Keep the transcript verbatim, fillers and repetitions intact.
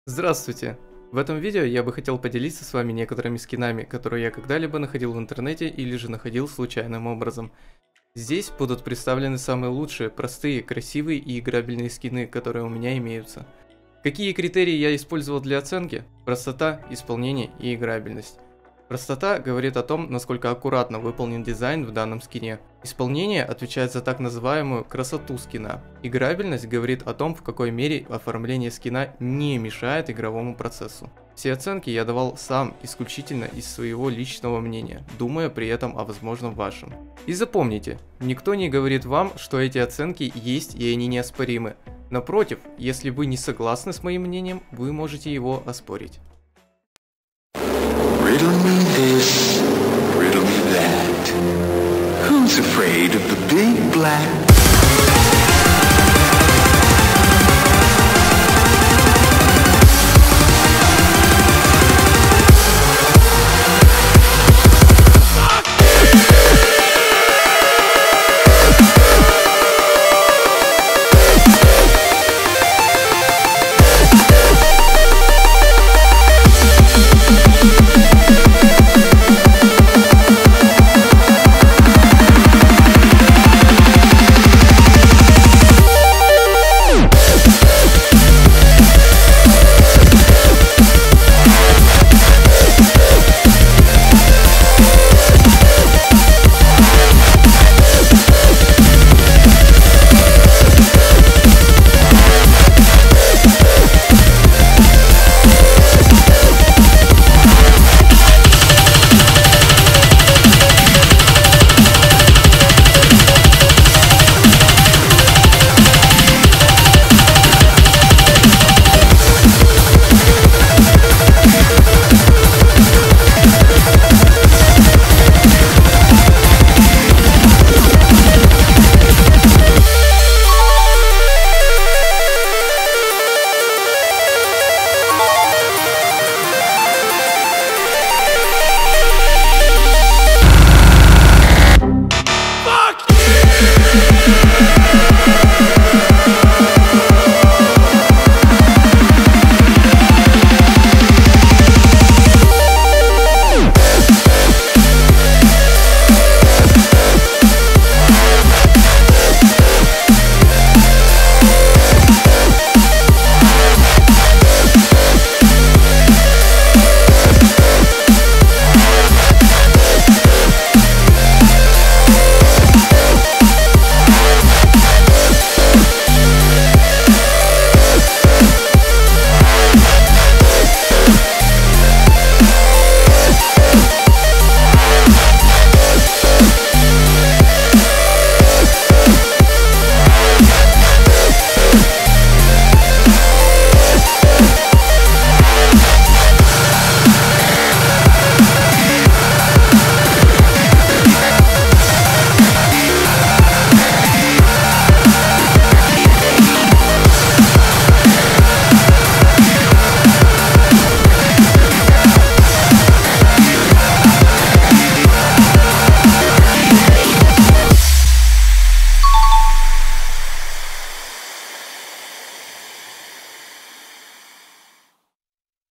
Здравствуйте! В этом видео я бы хотел поделиться с вами некоторыми скинами, которые я когда-либо находил в интернете или же находил случайным образом. Здесь будут представлены самые лучшие, простые, красивые и играбельные скины, которые у меня имеются. Какие критерии я использовал для оценки? Простота, исполнение и играбельность. Простота говорит о том, насколько аккуратно выполнен дизайн в данном скине. Исполнение отвечает за так называемую красоту скина. Играбельность говорит о том, в какой мере оформление скина не мешает игровому процессу. Все оценки я давал сам, исключительно из своего личного мнения, думая при этом о возможном вашем. И запомните, никто не говорит вам, что эти оценки есть и они неоспоримы. Напротив, если вы не согласны с моим мнением, вы можете его оспорить. Riddle me this, riddle me that. Who's afraid of the big black